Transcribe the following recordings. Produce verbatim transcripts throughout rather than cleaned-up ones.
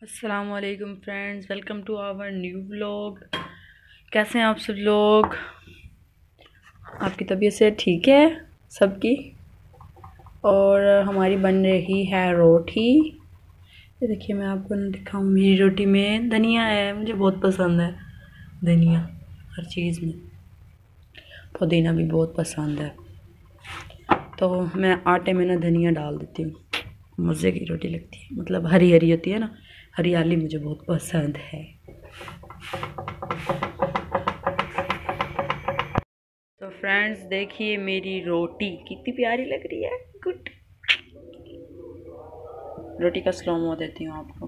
अस्सलामुअलैकुम friends, welcome to our new vlog. कैसे हैं आप सब लोग? आपकी तबीयत से ठीक है सबकी? और हमारी बन रही है रोटी। ये देखिए, मैं आपको दिखाऊँ, मेरी रोटी में धनिया है। मुझे बहुत पसंद है धनिया, हर चीज़ में। पुदीना भी बहुत पसंद है, तो मैं आटे में ना धनिया डाल देती हूँ। मज़े की रोटी लगती है, मतलब हरी हरी होती है ना, हरियाली मुझे बहुत पसंद है। तो फ्रेंड्स देखिए, मेरी रोटी कितनी प्यारी लग रही है। गुड। रोटी का स्लोमो देती हूँ आपको।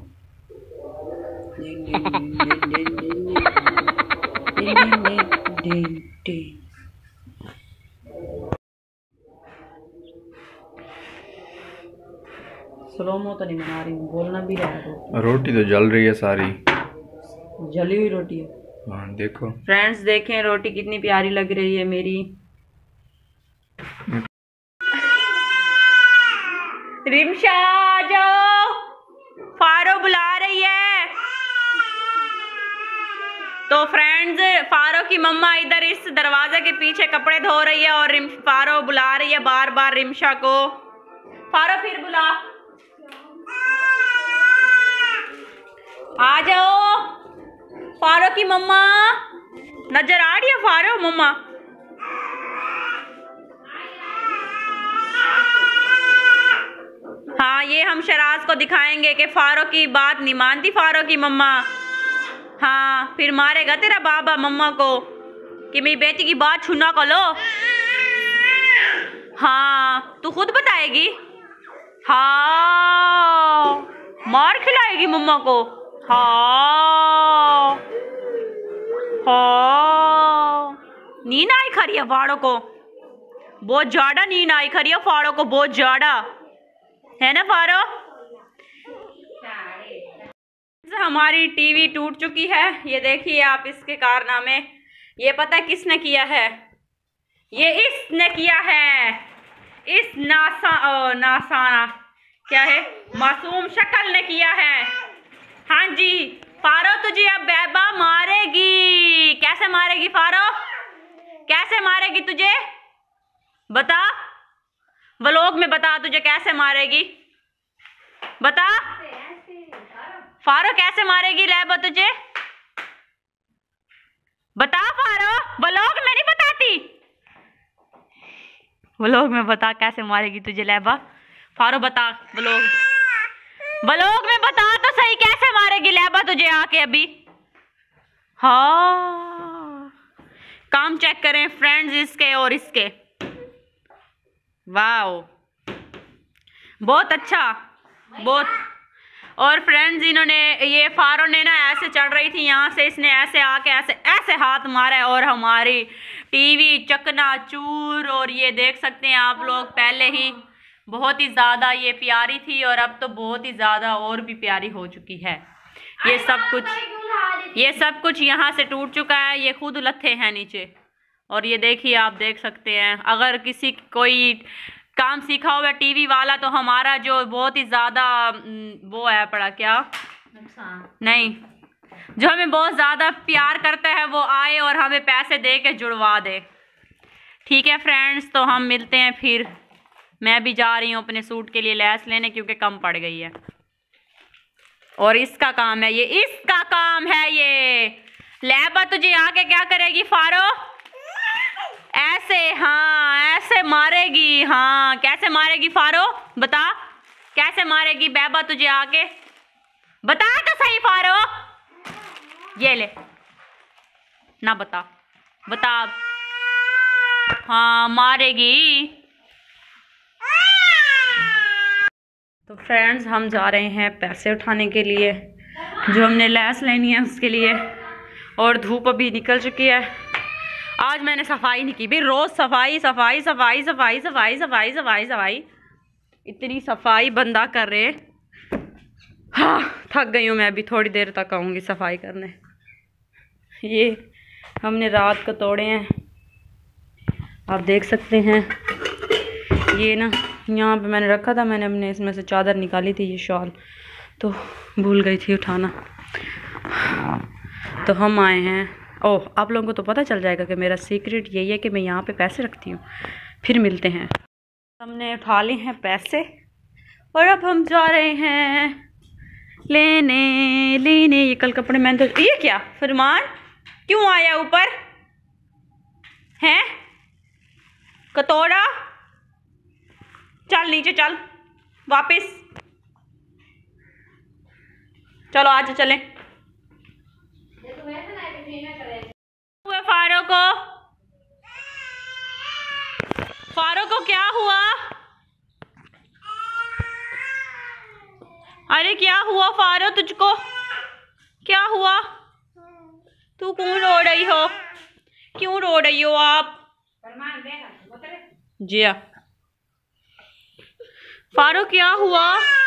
स्लोमो तो नहीं बना रही हूँ, बोलना भी रहा है। रोटी तो जल रही है, सारी जली हुई रोटी है। हाँ देखो फ्रेंड्स, देखें रोटी कितनी प्यारी लग रही है मेरी। रिमशा जाओ, फारो बुला रही है। तो फ्रेंड्स, फारो की मम्मा इधर इस दरवाजे के पीछे कपड़े धो रही है और रिम फारो बुला रही है बार बार रिमशा को। फारो फिर बुला, आ जाओ। फारो की मम्मा नजर आ रही है। फारो मम्मा, हाँ, ये हम शराज को दिखाएंगे कि फारो की बात नहीं मानती फारो की मम्मा। हाँ, फिर मारेगा तेरा बाबा मम्मा को कि मेरी बेटी की बात छूना को लो। हाँ, तू खुद बताएगी। हाँ, मार खिलाएगी मम्मा को। हाँ हाँ, नींद आई खरी है फाड़ो को, बहुत ज्यादा नींद आई खरी है फाड़ो को, बहुत ज्यादा, है ना फारो? हमारी टीवी टूट चुकी है, ये देखिए आप इसके कारनामे। ये पता है किसने किया है? ये इसने किया है, इस नासा ओ, नासाना क्या है, मासूम शक्ल ने किया है। हाँ जी फारो, तुझे अब बेबा मारेगी। कैसे मारेगी फारो? कैसे मारेगी तुझे? बता, व्लॉग में बता, तुझे कैसे मारेगी? बता फारो, कैसे मारेगी लैबा तुझे? बता फारो, व्लॉग में नहीं बताती, व्लॉग में बता कैसे मारेगी तुझे लैबा। फारो बता, व्लॉग व्लॉग में बता तो सही, कैसे मारेगी लैबा तुझे आके अभी। हाँ, काम चेक करें फ्रेंड्स इसके और इसके। वाओ, बहुत अच्छा, बहुत। और फ्रेंड्स, इन्होंने, ये फारो ने ना ऐसे चढ़ रही थी यहाँ से, इसने ऐसे आके ऐसे ऐसे हाथ मारा है और हमारी टीवी चकनाचूर। और ये देख सकते हैं आप लोग, पहले ही बहुत ही ज़्यादा ये प्यारी थी और अब तो बहुत ही ज़्यादा और भी प्यारी हो चुकी है। ये सब कुछ ये सब कुछ यहाँ से टूट चुका है, ये खुद लत्थे हैं नीचे। और ये देखिए, आप देख सकते हैं, अगर किसी कोई काम सीखा हुआ है टीवी वाला, तो हमारा जो बहुत ही ज़्यादा वो है पड़ा क्या नहीं, जो हमें बहुत ज़्यादा प्यार करता है, वो आए और हमें पैसे दे के जुड़वा दे। ठीक है फ्रेंड्स, तो हम मिलते हैं फिर। मैं भी जा रही हूँ अपने सूट के लिए लैस लेने, क्योंकि कम पड़ गई है। और इसका काम है ये, इसका काम है ये। लैबा तुझे आके क्या करेगी फारो? ऐसे, हाँ ऐसे मारेगी। हाँ, कैसे मारेगी फारो? बता, कैसे मारेगी बेबा तुझे आके? बता तो सही फारो। ये ले ना, बता बता। हाँ, मारेगी। तो फ्रेंड्स, हम जा रहे हैं पैसे उठाने के लिए, जो हमने लैस लेनी है उसके लिए। और धूप अभी निकल चुकी है। आज मैंने सफाई नहीं की भाई, रोज सफाई सफाई सफाई सफाई सफाई सफाई सफाई सफाई, इतनी सफाई बंदा कर रहे। हाँ, थक गई हूँ मैं, अभी थोड़ी देर तक आऊँगी सफाई करने। ये हमने रात को तोड़े हैं, आप देख सकते हैं। ये ना यहाँ पे मैंने रखा था, मैंने अपने इसमें से चादर निकाली थी, ये शॉल, तो भूल गई थी उठाना। तो हम आए हैं। ओह, आप लोगों को तो पता चल जाएगा कि मेरा सीक्रेट यही है कि मैं यहाँ पे पैसे रखती हूँ। फिर मिलते हैं। हमने उठा लिए हैं पैसे और अब हम जा रहे हैं लेने लेने ये कल कपड़े मैंने तो। ये क्या फरमान क्यों आया ऊपर हैं? कतोरा चल नीचे, चल वापिस, चलो आज चलें। फारो को फारो को क्या हुआ? अरे क्या हुआ फारो, तुझको क्या हुआ? तू क्यों रो रही हो? क्यों रो रही हो आप? जिया फारो क्या हुआ?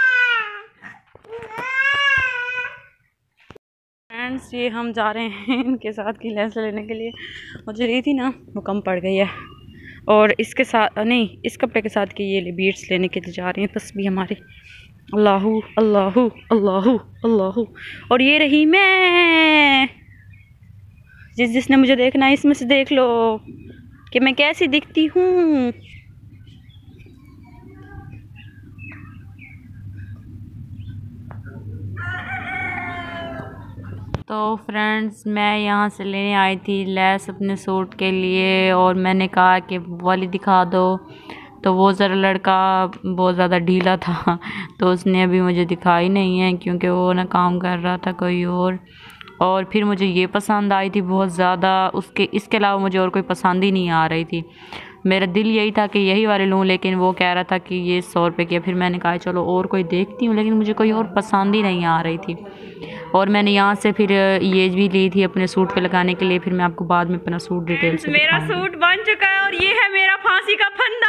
फ्रेंड्स ये हम जा रहे हैं इनके साथ की लेंस लेने के लिए। मुझे रही थी ना वो कम पड़ गई है, और इसके साथ नहीं, इस कपड़े के साथ की ये बीड्स लेने के लिए जा रही हैं तस्बीह हमारी। अल्लाहू अल्लाहू अल्लाहू अल्लाहू। और ये रही मैं, जिस जिसने मुझे देखना है इसमें से देख लो कि मैं कैसी दिखती हूँ। तो फ्रेंड्स मैं यहाँ से लेने आई थी लेस अपने सूट के लिए, और मैंने कहा कि वाली दिखा दो, तो वो ज़रा लड़का बहुत ज़्यादा ढीला था तो उसने अभी मुझे दिखाई नहीं है, क्योंकि वो ना काम कर रहा था कोई और। और फिर मुझे ये पसंद आई थी बहुत ज़्यादा, उसके इसके अलावा मुझे और कोई पसंद ही नहीं आ रही थी। मेरा दिल यही था कि यही वाले लूँ, लेकिन वो कह रहा था कि ये सौ रुपये की। फिर मैंने कहा चलो और कोई देखती हूँ, लेकिन मुझे कोई और पसंद ही नहीं आ रही थी। और मैंने यहाँ से फिर ये भी ली थी अपने सूट पे लगाने के लिए। फिर मैं आपको बाद में अपना सूट डिटेल से मेरा सूट बन चुका है और ये है मेरा फांसी का फंदा।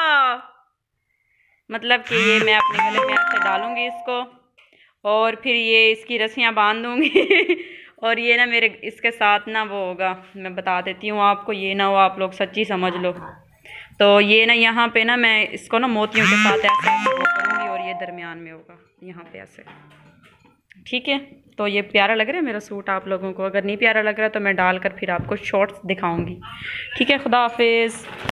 मतलब कि ये मैं अपने गले में ऐसे डालूंगी इसको, और फिर ये इसकी रस्सियाँ बांध दूँगी और ये ना मेरे इसके साथ ना वो होगा, मैं बता देती हूँ आपको, ये ना हो आप लोग सच्ची समझ लो। तो ये ना यहाँ पे ना मैं इसको ना मोतियों के साथ ऐसे ऐसे वो करूँगी, और ये दरमियान में होगा यहाँ पे ऐसे। ठीक है, तो ये प्यारा लग रहा है मेरा सूट आप लोगों को? अगर नहीं प्यारा लग रहा है तो मैं डालकर फिर आपको शॉर्ट्स दिखाऊंगी। ठीक है, खुदा हाफिज़।